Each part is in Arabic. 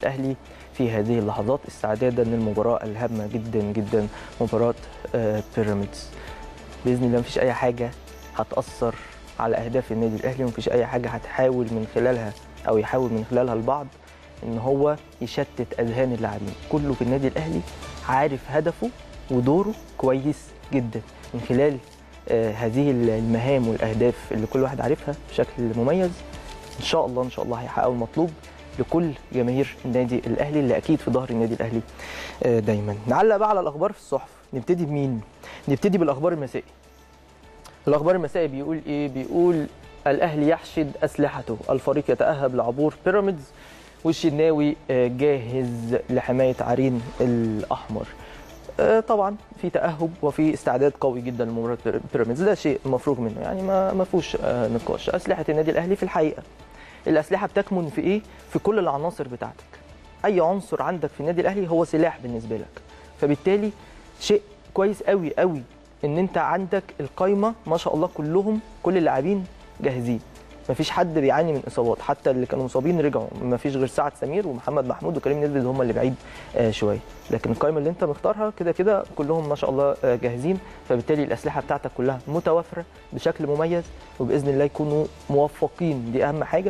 الاهلي في هذه اللحظات استعدادا للمباراه الهامه جدا جدا، مباراه بيراميدز. باذن الله مفيش اي حاجه هتاثر على اهداف النادي الاهلي، ومفيش اي حاجه هتحاول من خلالها او يحاول من خلالها البعض ان هو يشتت اذهان اللاعبين. كله في النادي الاهلي عارف هدفه ودوره كويس جدا من خلال هذه المهام والاهداف اللي كل واحد عارفها بشكل مميز. ان شاء الله هيحققوا المطلوب لكل جماهير النادي الاهلي اللي اكيد في ظهر النادي الاهلي دايما. نعلق بقى على الاخبار في الصحف. نبتدي بمين؟ نبتدي بالاخبار المسائي. الاخبار المسائي بيقول ايه؟ بيقول الاهلي يحشد اسلحته، الفريق يتاهب لعبور بيراميدز، والشناوي جاهز لحمايه عرين الاحمر. طبعا في تاهب وفي استعداد قوي جدا لمباراه بيراميدز، ده شيء مفروغ منه يعني، ما فيهوش نقاش. اسلحه النادي الاهلي في الحقيقه، الاسلحه بتكمن في ايه؟ في كل العناصر بتاعتك. اي عنصر عندك في النادي الاهلي هو سلاح بالنسبه لك، فبالتالي شيء كويس قوي قوي ان انت عندك القايمه ما شاء الله كلهم، كل اللاعبين جاهزين، مفيش حد بيعاني من اصابات، حتى اللي كانوا مصابين رجعوا، مفيش غير سعد سمير ومحمد محمود وكريم نيدفيد هم اللي بعيد شويه، لكن القائمه اللي انت مختارها كده كده كلهم ما شاء الله جاهزين، فبالتالي الاسلحه بتاعتك كلها متوافره بشكل مميز، وباذن الله يكونوا موفقين، دي اهم حاجه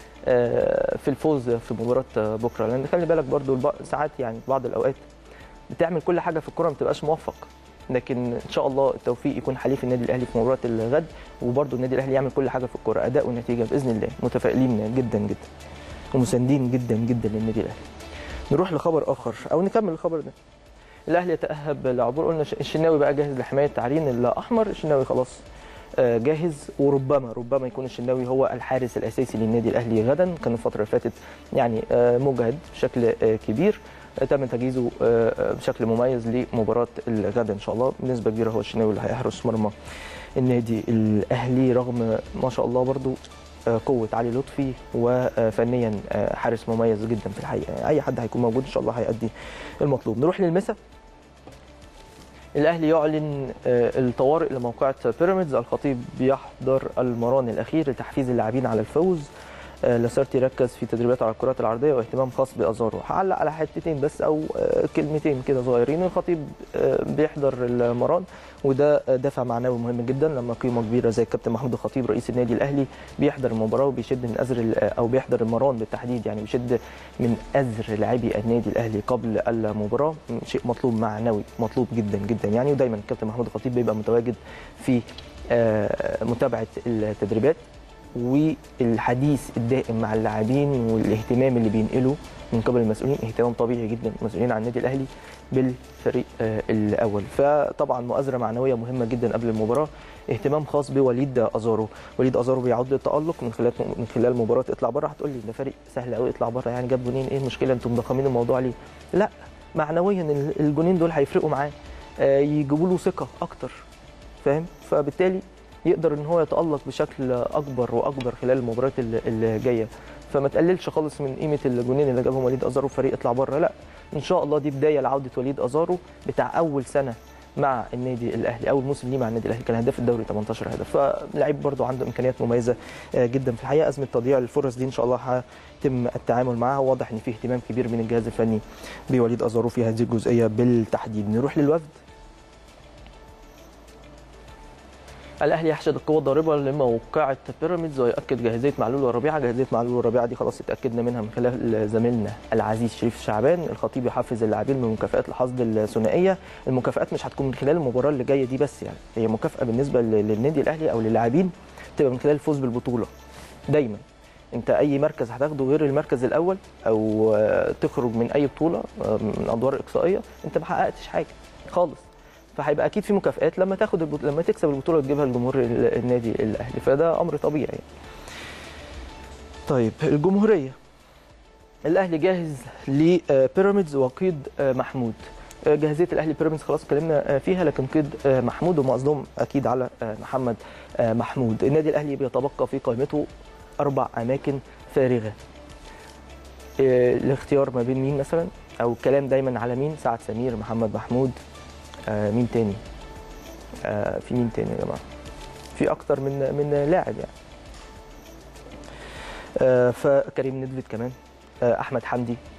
في الفوز في مباراه بكره. لان خلي بالك برضو ساعات يعني بعض الاوقات بتعمل كل حاجه في الكوره ما بتبقاش موفق، لكن ان شاء الله التوفيق يكون حليف النادي الاهلي في مباراه الغد، وبرده النادي الاهلي يعمل كل حاجه في الكوره اداء ونتيجه باذن الله. متفائلين جدا جدا ومساندين جدا جدا للنادي الاهلي. نروح لخبر اخر او نكمل الخبر ده. الاهلي يتاهب لعبور، قلنا الشناوي بقى جاهز لحمايه عرين الاحمر، الشناوي خلاص جاهز، وربما يكون الشناوي هو الحارس الاساسي للنادي الاهلي غدا. كان الفتره اللي فاتت يعني مجهد بشكل كبير، تم تجهيزه بشكل مميز لمباراه الغد ان شاء الله. بنسبه كبيره هو الشناوي اللي هيحرس مرمى النادي الاهلي، رغم ما شاء الله برضو قوه علي لطفي، وفنيا حارس مميز جدا في الحقيقه. اي حد هيكون موجود ان شاء الله هيأدي المطلوب. نروح للمسا. الاهلي يعلن الطوارئ لموقعة بيراميدز، الخطيب بيحضر المران الاخير لتحفيز اللاعبين على الفوز، لاسارتي ركز في تدريبات على الكرات العرضيه واهتمام خاص بازارو. هعلق على حتتين بس او كلمتين كده صغيرين. الخطيب بيحضر المران، وده دافع معنوي مهم جدا لما قيمه كبيره زي الكابتن محمود الخطيب رئيس النادي الاهلي بيحضر المباراه وبيشد من ازر او بيحضر المران بالتحديد، يعني بيشد من ازر لاعبي النادي الاهلي قبل المباراه، شيء مطلوب معنوي مطلوب جدا جدا يعني. ودايما الكابتن محمود الخطيب بيبقى متواجد في متابعه التدريبات والحديث الدائم مع اللاعبين، والاهتمام اللي بينقله من قبل المسؤولين اهتمام طبيعي جدا المسؤولين عن النادي الاهلي بالفريق الاول. فطبعا مؤازره معنويه مهمه جدا قبل المباراه، اهتمام خاص بوليد ازارو. وليد ازارو بيعود للتالق من خلال مباراه اطلع بره. هتقول لي ده فريق سهل قوي اطلع بره، يعني جاب جونين، ايه المشكله انتم مضخمين الموضوع ليه؟ لا، معنويا الجونين دول هيفرقوا معاه، يجيبوا له ثقه اكتر، فاهم؟ فبالتالي يقدر ان هو يتالق بشكل اكبر واكبر خلال المباريات اللي جايه. فما تقللش خالص من قيمه الجونين اللي جابهم وليد ازارو في فريق اطلع بره، لا ان شاء الله دي بدايه لعوده وليد ازارو بتاع اول سنه مع النادي الاهلي، اول موسم ليه مع النادي الاهلي، كان هداف الدوري 18 هدف، فلاعب برده عنده امكانيات مميزه جدا في الحقيقه. ازمه تضييع الفرص دي ان شاء الله هيتم التعامل معها، واضح ان فيه اهتمام كبير من الجهاز الفني بوليد ازارو في هذه الجزئيه بالتحديد. نروح للوفد. الاهلي يحشد القوه الضاربه لموقعة بيراميدز ويؤكد جاهزيه معلول وربيعه. جاهزيه معلول وربيعه دي خلاص اتاكدنا منها من خلال زميلنا العزيز شريف شعبان. الخطيب يحفز اللاعبين بمكافئات لحصد الثنائيه. المكافئات مش هتكون من خلال المباراه اللي جايه دي بس، يعني هي مكافاه بالنسبه للنادي الاهلي او للاعبين تبقى من خلال الفوز بالبطوله. دايما انت اي مركز هتاخده غير المركز الاول او تخرج من اي بطوله من ادوار اقصائيه انت ما حققتش حاجه خالص، فهيبقى اكيد في مكافئات لما لما تكسب البطوله وتجيبها لجمهور النادي الاهلي، فده امر طبيعي يعني. طيب الجمهوريه، الاهلي جاهز لبيراميدز وقيد محمود. جاهزيه الاهلي بيراميدز خلاص اتكلمنا فيها، لكن قيد محمود هم قصدهم اكيد على محمد محمود. النادي الاهلي بيتبقى في قائمته 4 اماكن فارغه. الاختيار ما بين مين مثلا او الكلام دايما على مين؟ سعد سمير، محمد محمود، مين تاني؟ في مين تاني يا جماعه؟ في اكتر من لاعب يعني. فكريم نيدفيد كمان، احمد حمدي،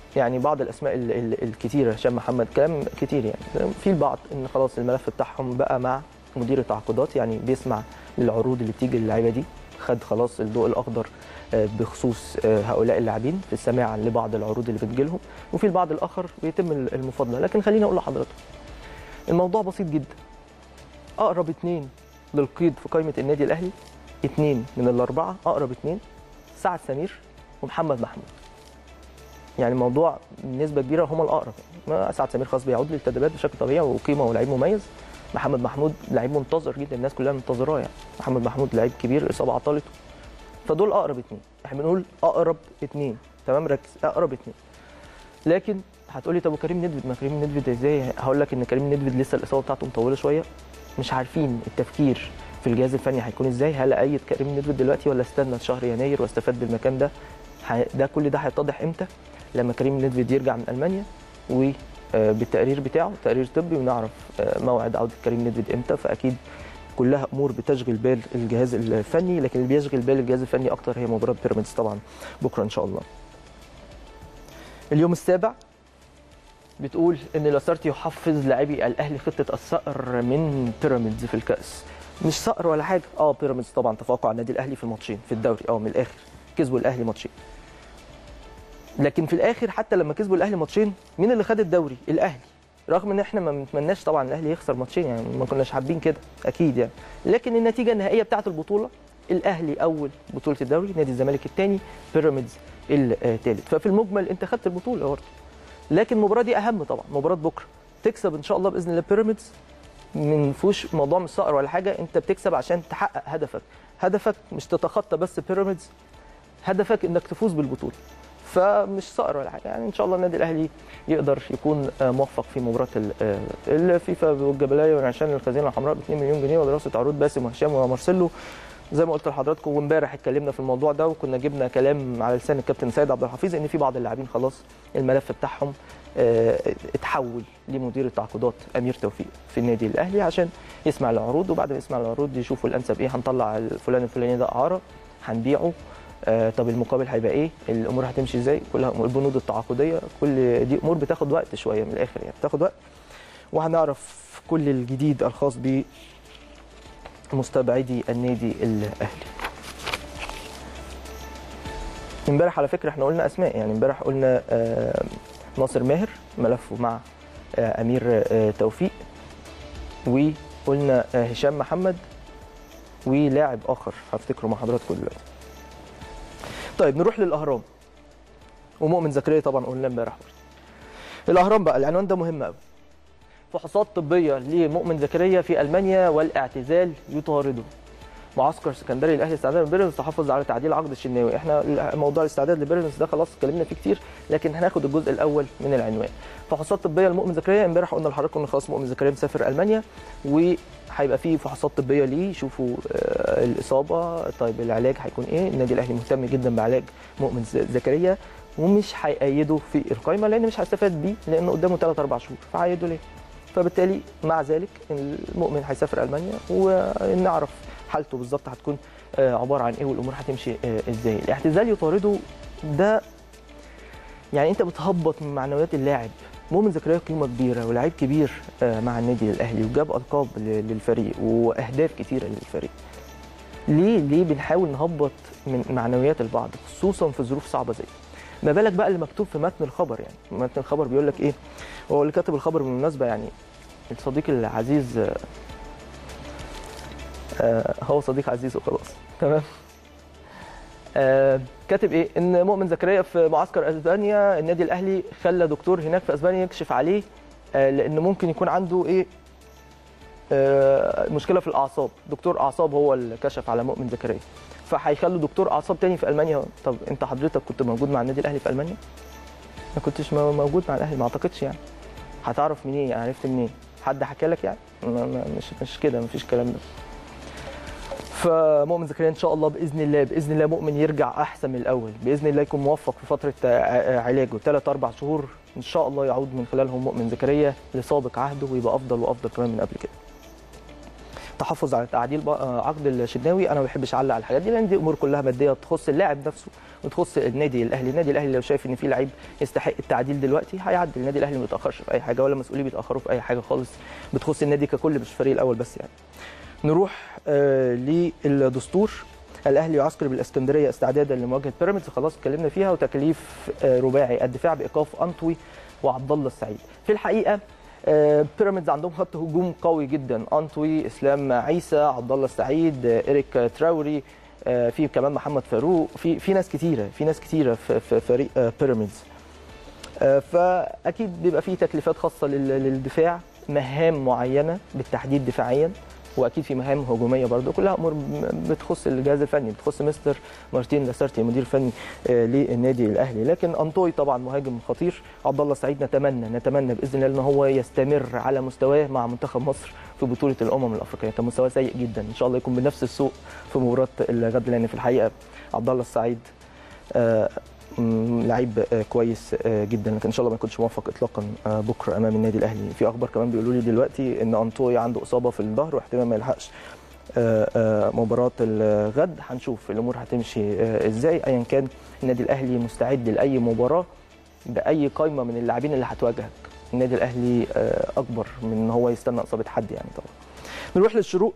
يعني بعض الاسماء الكتيره، هشام محمد، كلام كتير يعني. في البعض ان خلاص الملف بتاعهم بقى مع مدير التعاقدات، يعني بيسمع للعروض اللي بتيجي للعيبه دي، خد خلاص الضوء الاخضر بخصوص هؤلاء اللاعبين في السماع لبعض العروض اللي بتجيلهم، وفي البعض الاخر بيتم المفاضله. لكن خليني اقول لحضرتك الموضوع بسيط جدا. اقرب اثنين للقيد في قائمه النادي الاهلي، اثنين من الاربعه، اقرب اثنين سعد سمير ومحمد محمود. يعني الموضوع بنسبه كبيره هم الاقرب. سعد سمير خلاص بيعود للتدريبات بشكل طبيعي وقيمه ولاعيب مميز. محمد محمود لعيب منتظر جدا، الناس كلها منتظراه يعني. محمد محمود لعيب كبير، اصابه عطلته. فدول اقرب اثنين، احنا بنقول اقرب اثنين، تمام؟ ركز، اقرب اثنين. لكن هتقولي طب وكريم ندفد؟ ما كريم ندفد ازاي؟ هقول لك ان كريم ندفد لسه الاصابه بتاعته مطوله شويه، مش عارفين التفكير في الجهاز الفني هيكون ازاي. هل ايد كريم ندفد دلوقتي ولا استنى شهر يناير واستفاد بالمكان ده؟ ده كل ده هيتضح امتى؟ لما كريم ندفد يرجع من المانيا وبالتقرير بتاعه، تقرير طبي، ونعرف موعد عوده كريم ندفد امتى. فاكيد كلها امور بتشغل بال الجهاز الفني، لكن اللي بيشغل بال الجهاز الفني اكتر هي مباراه بيراميدز طبعا بكره ان شاء الله. اليوم السابع بتقول ان لاسارتي يحفز لاعبي الاهلي خطه الصقر من بيراميدز في الكاس. مش صقر ولا حاجه، بيراميدز طبعا تفوقوا على النادي الاهلي في الماتشين في الدوري، من الاخر كسبوا الاهلي ماتشين. لكن في الاخر حتى لما كسبوا الاهلي ماتشين، مين اللي خد الدوري؟ الاهلي. رغم ان احنا ما بنتمناش طبعا الاهلي يخسر ماتشين، يعني ما كناش حابين كده اكيد يعني، لكن النتيجه النهائيه بتاعه البطوله الاهلي اول بطوله الدوري، نادي الزمالك الثاني، بيراميدز الثالث. ففي المجمل انت خدت البطوله برضه. لكن المباراه دي اهم طبعا، مباراه بكره تكسب ان شاء الله باذن الله بيراميدز. من فيهوش موضوع مش صقر ولا حاجه، انت بتكسب عشان تحقق هدفك مش تتخطى بس بيراميدز، هدفك انك تفوز بالبطوله. فمش صقر ولا حاجه يعني. ان شاء الله النادي الاهلي يقدر يكون موفق في مباراه الفيفا والجبليه والعشان الخزينه الحمراء ب 2 مليون جنيه ودراسه عروض باسم وهشام ومارسيلو. زي ما قلت لحضراتكم، وامبارح اتكلمنا في الموضوع ده، وكنا جبنا كلام على لسان الكابتن سيد عبد الحفيظ ان في بعض اللاعبين خلاص الملف بتاعهم اتحول لمدير التعاقدات امير توفيق في النادي الاهلي عشان يسمع العروض، وبعد ما يسمع العروض يشوفوا الانسب ايه. هنطلع الفلان الفلاني ده اعاره، هنبيعه، طب المقابل هيبقى ايه؟ الامور هتمشي ازاي؟ كلها البنود التعاقديه، كل دي امور بتاخد وقت شويه من الاخر يعني، بتاخد وقت. وهنعرف كل الجديد الخاص بمستبعدي النادي الاهلي. امبارح على فكره احنا قلنا اسماء، يعني امبارح قلنا ناصر ماهر ملفه مع امير توفيق، وقلنا هشام محمد، ولاعب اخر هفتكره مع حضراتكم دلوقتي. طيب نروح للاهرام ومؤمن زكريا، طبعا قلنا امبارح. الاهرام بقى العنوان ده مهم قوي. فحوصات طبيه لمؤمن زكريا في المانيا والاعتزال يطارده. معسكر سكندري الاهلي استعداد لبيراميدز تحفظ على تعديل عقد الشناوي. احنا موضوع الاستعداد لبيراميدز ده خلاص اتكلمنا فيه كتير، لكن هناخد الجزء الاول من العنوان. فحوصات طبيه لمؤمن زكريا. امبارح قلنا لحضراتكم ان خلاص مؤمن زكريا مسافر المانيا، وهيبقى فيه فحوصات طبيه ليه، يشوفوا الاصابه، طيب العلاج هيكون ايه. النادي الاهلي مهتم جدا بعلاج مؤمن زكريا، ومش هيأيده في القائمه لان مش هيستفاد بيه، لانه قدامه 3-4 شهور، فهيأيده ليه؟ فبالتالي مع ذلك المؤمن هيسافر المانيا، ونعرف حالته بالظبط هتكون عباره عن ايه والامور هتمشي ازاي. الاعتزال يطارده ده يعني انت بتهبط من معنويات اللاعب. مؤمن زكريا قيمه كبيره ولاعيب كبير مع النادي الاهلي، وجاب القاب للفريق واهداف كتيره للفريق. ليه بنحاول نهبط من معنويات البعض، خصوصا في ظروف صعبه زي ما بالك بقى اللي مكتوب في متن الخبر. يعني متن الخبر بيقول لك ايه؟ هو اللي كاتب الخبر بالمناسبه يعني الصديق العزيز، هو صديق عزيز وخلاص، تمام. كاتب ايه؟ ان مؤمن زكريا في معسكر اسبانيا، النادي الاهلي خلى دكتور هناك في اسبانيا يكشف عليه لان ممكن يكون عنده ايه، مشكله في الاعصاب. دكتور اعصاب هو اللي كشف على مؤمن زكريا، فهيخلوا دكتور اعصاب تاني في المانيا. طب انت حضرتك كنت موجود مع النادي الاهلي في المانيا؟ ما كنتش موجود مع الاهلي، ما اعتقدش يعني. هتعرف منين؟ يعني عرفت منين؟ حد حكى لك يعني؟ مش كده، مفيش الكلام ده. فمؤمن زكريا ان شاء الله باذن الله مؤمن يرجع احسن من الاول، باذن الله يكون موفق في فتره علاجه 3-4 شهور ان شاء الله، يعود من خلالهم مؤمن زكريا لسابق عهده ويبقى افضل وافضل كمان من قبل كده. التحفظ على تعديل عقد الشناوي، انا ما بحبش اعلق على الحاجات دي لان دي امور كلها ماديه تخص اللاعب نفسه وتخص النادي الاهلي. النادي الاهلي لو شايف ان في لعيب يستحق التعديل دلوقتي هيعدل. النادي الاهلي ما بيتاخرش في اي حاجه ولا مسؤولين بيتاخروا في اي حاجه خالص بتخص النادي ككل مش الفريق الاول بس يعني. نروح للدستور. الاهلي يعسكر بالاسكندريه استعدادا لمواجهه بيراميدز، خلاص اتكلمنا فيها، وتكليف رباعي الدفاع بايقاف انطوي وعبد الله السعيد. في الحقيقه بيراميدز عندهم خط هجوم قوي جدا، انطوي، اسلام عيسى، عبد الله السعيد، إيريك تراوري، في كمان محمد فاروق، في ناس كتيره في فريق بيراميدز. فاكيد بيبقى في تكليفات خاصه للدفاع، مهام معينه بالتحديد دفاعيا، واكيد في مهام هجوميه برضه، كلها امور بتخص الجهاز الفني، بتخص مستر مارتين لاسارتي مدير فني للنادي الاهلي. لكن انطوي طبعا مهاجم خطير. عبد الله السعيد نتمنى باذن الله ان هو يستمر على مستواه مع منتخب مصر في بطوله الامم الافريقيه، كان مستواه سيء جدا، ان شاء الله يكون بنفس السوء في مباراه الغد، لان في الحقيقه عبد الله السعيد لعيب كويس جدا، لكن ان شاء الله ما يكونش موفق اطلاقا بكره امام النادي الاهلي. في اخبار كمان بيقولوا لي دلوقتي ان انطوي عنده اصابه في الظهر واحتمال ما يلحقش مباراه الغد، هنشوف الامور هتمشي ازاي. ايا كان النادي الاهلي مستعد لاي مباراه باي قائمه من اللاعبين اللي هتواجهك. النادي الاهلي اكبر من ان هو يستنى اصابه حد يعني طبعا. نروح للشروق.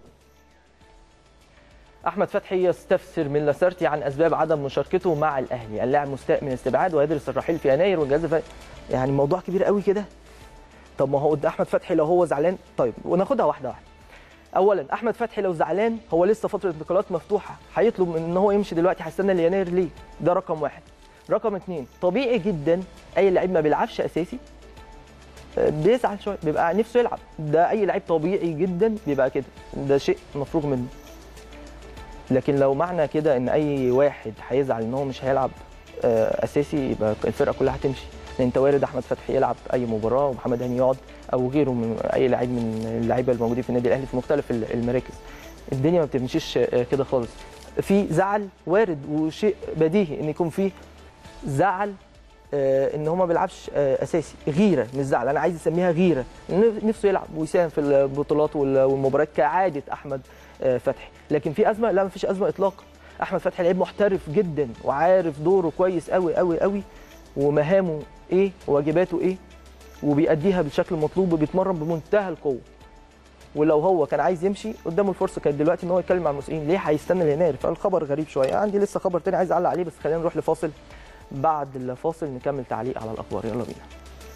احمد فتحي يستفسر من لاسارتي عن اسباب عدم مشاركته مع الاهلي، اللاعب مستاء من استبعاد ويدرس الرحيل في يناير والجهاز يعني الموضوع كبير قوي كده. طب ما هو احمد فتحي لو هو زعلان، طيب وناخدها واحده واحده. اولا احمد فتحي لو زعلان هو لسه فتره انتقالات مفتوحه، هيطلب من ان هو يمشي دلوقتي، هيستنى ليناير ليه؟ ده رقم واحد. رقم اثنين، طبيعي جدا اي لعيب ما بيلعبش اساسي بيزعل شويه، بيبقى نفسه يلعب، ده اي لعيب طبيعي جدا بيبقى كده، ده شيء مفروغ منه. لكن لو معنى كده ان اي واحد هيزعل ان هو مش هيلعب اساسي يبقى الفرقه كلها هتمشي، لان انت وارد احمد فتحي يلعب اي مباراه ومحمد هاني يقعد او غيره من اي لعيب من اللعيبه الموجودين في النادي الاهلي في مختلف المراكز. الدنيا ما بتمشيش كده خالص. في زعل وارد وشيء بديهي ان يكون في زعل ان هو ما بيلعبش اساسي، غيره مش زعل، انا عايز اسميها غيره، نفسه يلعب ويساهم في البطولات والمباريات كعاده احمد فتحي. لكن في ازمه؟ لا، ما فيش ازمه اطلاقا. احمد فتحي لعيب محترف جدا وعارف دوره كويس قوي قوي قوي ومهامه ايه وواجباته ايه وبيأديها بالشكل المطلوب وبيتمرن بمنتهى القوه. ولو هو كان عايز يمشي قدامه الفرصه كانت دلوقتي ان هو يتكلم مع المسؤولين، ليه هيستنى ليناير؟ فالخبر غريب شويه. عندي لسه خبر تاني عايز اعلق عليه بس خلينا نروح لفاصل، بعد الفاصل نكمل تعليق على الاخبار، يلا بينا.